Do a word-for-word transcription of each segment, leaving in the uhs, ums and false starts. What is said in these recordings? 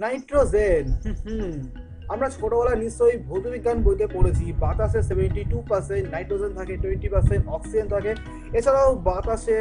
Nitrogen, হুম আমরা ছোটবেলায় নিশ্চয়ই ভৌতবিজ্ঞান বইতে পড়েছি বাতাসে সেভেন্টি টু পার্সেন্ট নাইট্রোজেন থাকে, টোয়েন্টি পার্সেন্ট অক্সিজেন থাকে। এছাড়াও বাতাসে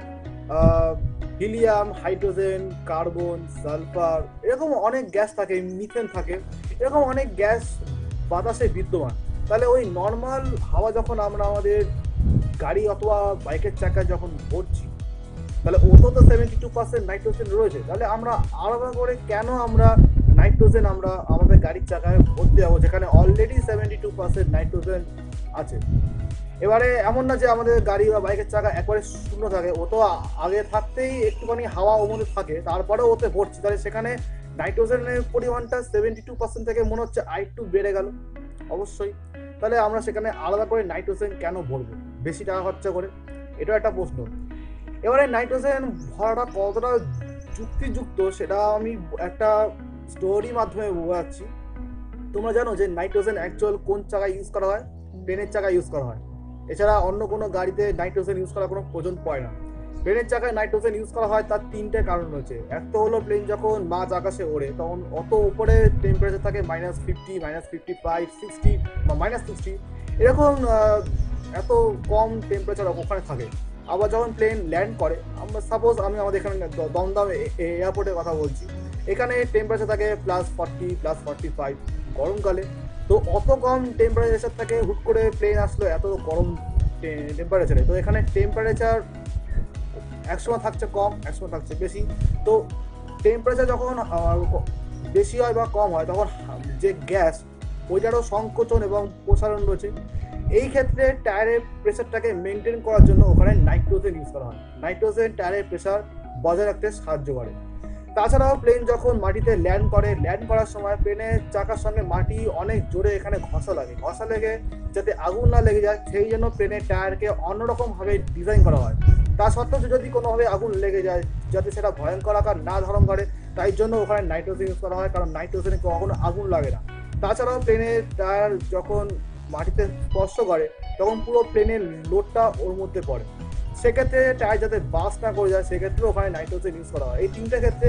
হিলিয়াম, হাইড্রোজেন, কার্বন, সালফার এরকম অনেক গ্যাস থাকে, মিথেন থাকে, এরকম অনেক গ্যাস বাতাসে বিদ্যমান। তাহলে ওই নর্মাল হাওয়া যখন আমরা আমাদের গাড়ি অথবা বাইকের চাকায় যখন ভরছি, তাহলে ওতো তো সেভেন্টি টু পার্সেন্ট নাইট্রোজেন রয়েছে। তাহলে আমরা আলাদা করে কেন আমরা নাইট্রোজেন আমরা আমাদের গাড়ির চাকায় ভরতে যাবো যেখানে already seventy two percent nitrogen আছে? এবারে এমন না যে আমাদের গাড়ি বা বাইকের চাকা একবারে শূন্য থাকে, ও তো আগে থাকতেই একটুখানি হাওয়া ওর মধ্যে থাকে, তারপরেও ওতে ভরছি, তাহলে সেখানে নাইট্রোজেনের পরিমাণটা সেভেন্টি টু পার্সেন্ট থেকে মনে হচ্ছে আর একটু বেড়ে গেল অবশ্যই। তাহলে আমরা সেখানে আলাদা করে নাইট্রোজেন কেন ভরবো বেশি টাকা খরচা করে? এটা একটা প্রশ্ন। এবারে নাইট্রোজেন ভরাটা কতটা যুক্তিযুক্ত সেটা আমি একটা স্টোরি মাধ্যমে বোঝাচ্ছি। তোমরা জানো যে নাইট্রোজেন অ্যাকচুয়াল কোন চাকায় ইউজ করা হয়? প্লেনের চাকায় ইউজ করা হয়। এছাড়া অন্য কোনো গাড়িতে নাইট্রোজেন ইউজ করার কোনো প্রয়োজন পড়ে না। প্লেনের চাকায় নাইট্রোজেন ইউজ করা হয়, তার তিনটে কারণ রয়েছে। এক তো হলো প্লেন যখন মাঝ আকাশে ওড়ে তখন অত উপরে টেম্পারেচার থাকে minus fifty, minus fifty five, sixty বা মাইনাস সিক্সটি, এরকম এত কম টেম্পারেচার ওখানে থাকে। আবার যখন প্লেন ল্যান্ড করে, আমরা সাপোজ আমি আমাদের এখানে দমদম এয়ারপোর্টের কথা বলছি, এখানে টেম্পারেচার থাকে plus forty, plus forty five গরমকালে। তো অত কম টেম্পারেচার থাকে, হুট করে প্লেন আসলো এত গরম টেম্পারেচারে, তো এখানে টেম্পারেচার একসময় থাকছে কম, একসময় থাকছে বেশি। তো টেম্পারেচার যখন বেশি হয় বা কম হয় তখন যে গ্যাস ওইটারও সংকোচন এবং প্রসারণ রয়েছে। এই ক্ষেত্রে টায়ারের প্রেশারটাকে মেনটেন করার জন্য ওখানে নাইট্রোজেন ইউজ করা হয়। নাইট্রোজেন টায়ারের প্রেশার বজায় রাখতে সাহায্য করে। তাছাড়াও প্লেন যখন মাটিতে ল্যান্ড করে, ল্যান্ড করার সময় প্লেনের চাকার সঙ্গে মাটি অনেক জোরে এখানে ঘষা লাগে, ঘষা লেগে যাতে আগুন না লেগে যায় সেই জন্য প্লেনের টায়ারকে অন্যরকমভাবে ডিজাইন করা হয়। তা সত্ত্বেও যদি কোনোভাবে আগুন লেগে যায় যাতে সেটা ভয়ঙ্কর আকার না ধারণ করে, তাই জন্য ওখানে নাইট্রোজেন ইউজ করা হয়, কারণ নাইট্রোজেনে কখনো আগুন লাগে না। তাছাড়াও প্লেনের টায়ার যখন মাটিতে স্পর্শ করে তখন পুরো প্লেনের লোডটা ওর মধ্যে পড়ে, সেক্ষেত্রে টায়ার যাতে বাস না করে যায় সেক্ষেত্রে ওখানে নাইট্রোজেন ইউজ করা হয়। এই তিনটে ক্ষেত্রে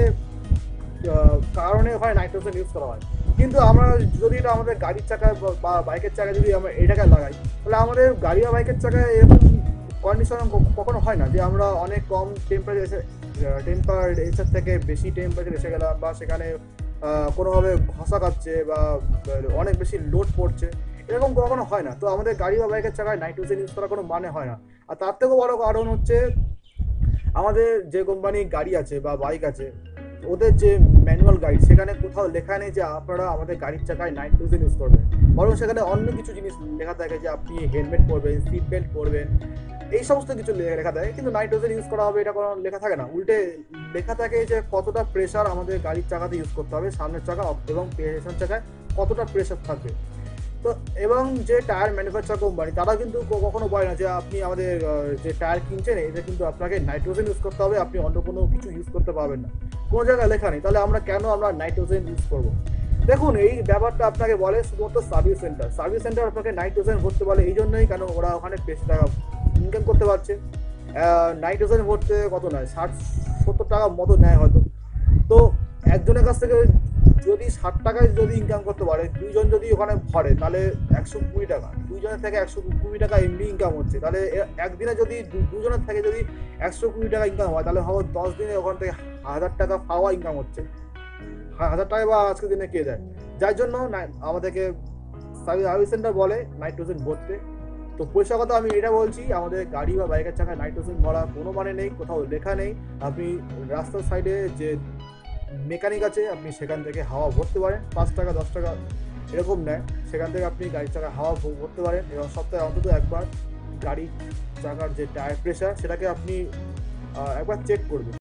কারণে ওখানে নাইট্রোজেন ইউজ করা হয়। কিন্তু আমরা যদি এটা আমাদের গাড়ির চাকায় বা বাইকের চাকায় যদি আমরা এটাকে লাগাই, তাহলে আমাদের গাড়ি বা বাইকের চাকায় এরকম কন্ডিশন কখনো হয় না যে আমরা অনেক কম টেম্পারেচার টেম্পারেচার থেকে বেশি টেম্পারেচার এসে গেলাম বা সেখানে কোনোভাবে ঘষা কাটছে বা অনেক বেশি লোড পড়ছে, এরকম কখনো হয় না। তো আমাদের গাড়ি বা বাইকের চাকায় নাইট্রোজেন ইউজ করার কোনো মানে হয় না। আর তার থেকেও বড় কারণ হচ্ছে আমাদের যে কোম্পানির গাড়ি আছে বা বাইক আছে ওদের যে ম্যানুয়াল গাইড সেখানে কোথাও লেখা নেই যে আপনারা আমাদের গাড়ির চাকায় নাইট্রোজেন ইউজ করবেন, বরং সেখানে অন্য কিছু জিনিস লেখা থাকে যে আপনি হেলমেট পরবেন, সিট বেল্ট পরবেন, এই সমস্ত কিছু লেখা থাকে। কিন্তু নাইট্রোজেন ইউজ করা হবে এটা কোনো লেখা থাকে না। উল্টে লেখা থাকে যে কতটা প্রেশার আমাদের গাড়ির চাকাতে ইউজ করতে হবে, সামনের চাকা এবং পেছনের চাকায় কতটা প্রেশার থাকবে। তো এবং যে টায়ার ম্যানুফ্যাকচার কোম্পানি তারা কিন্তু কখনো বলে না যে আপনি আমাদের যে টায়ার কিনছেন এটা কিন্তু আপনাকে নাইট্রোজেন ইউজ করতে হবে, আপনি অন্য কোনো কিছু ইউজ করতে পারবেন না, কোনো জায়গায় লেখা নেই। তাহলে আমরা কেন আমরা নাইট্রোজেন ইউজ করবো? দেখুন, এই ব্যাপারটা আপনাকে বলে শুধুমাত্র সার্ভিস সেন্টার। সার্ভিস সেন্টার আপনাকে নাইট্রোজেন ভরতে বলে এই জন্যই কেন ওরা ওখানে বেশি টাকা ইনকাম করতে পারছে। নাইট্রোজেন ভরতে কত নয়, ষাট সত্তর টাকা মতো নেয় হয়তো। তো একজনের কাছ থেকে যদি ষাট টাকায় যদি ইনকাম করতে পারে, দুইজন যদি ওখানে ভরে তাহলে একশো কুড়ি টাকা, দুইজনের থেকে একশো কুড়ি টাকা এমনি ইনকাম হচ্ছে। তাহলে একদিনে যদি দুজনের থেকে যদি একশো কুড়ি টাকা ইনকাম হয় তাহলে হবে দশ দিনে ওখান থেকে হাজার টাকা পাওয়া ইনকাম হচ্ছে। হাজার টাকা বা আজকের দিনে কে দেয়? যার জন্য আমাদেরকে সার্ভিস সেন্টার বলে নাইট্রোজেন ভরতে। তো পরিষ্কার কথা আমি এটা বলছি, আমাদের গাড়ি বা বাইকের চাকায় নাইট্রোজেন ভরা কোনো মানে নেই, কোথাও লেখা নেই। আপনি রাস্তার সাইডে যে মেকানিক আছে আপনি সেখান থেকে হাওয়া ভরতে পারেন, পাঁচ টাকা দশ টাকা এরকম নেয়, সেখান থেকে আপনি গাড়ির চাকায় হাওয়া ভরতে পারেন। এবং সপ্তাহে অন্তত একবার গাড়ির চাকার যে টায়ার প্রেশার সেটাকে আপনি একবার চেক করবেন।